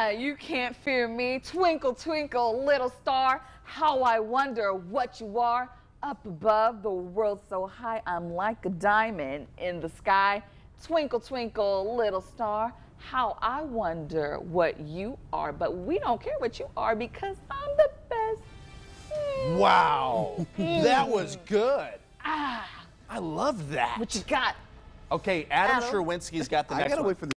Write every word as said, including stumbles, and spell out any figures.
Ah, you can't fear me. Twinkle, twinkle, little star. How I wonder what you are. Up above, the world so high, I'm like a diamond in the sky. Twinkle, twinkle, little star. How I wonder what you are. But we don't care what you are because I'm the best. Mm. Wow. Mm. That was good. Ah. I love that. What you got? Okay, Adam, Adam? Sherwinski's got the I next gotta one. wait for the